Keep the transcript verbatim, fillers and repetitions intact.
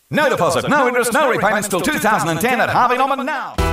No deposit, no interest, no repayments till two thousand ten at Harvey Norman now.